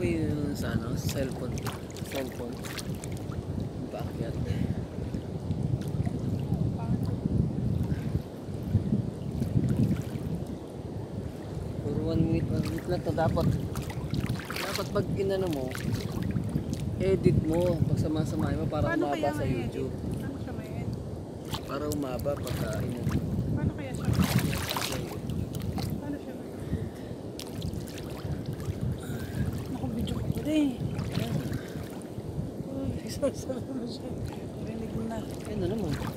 yung sa ano, cellphone. Cellphone. Bakit? Puro 1 minute lang to dapat. Dapat pag inano mo, edit mo, pagsama-samahin mo para Paano umaba kaya sa may YouTube. edit? Paano siya may edit? Para umaba pagka inano. Paano kaya siya may edit? Paano siya may edit? Nakabidyo ko pa rin. Uy, isa-isa naman siya. Rinig mo na. Ano naman?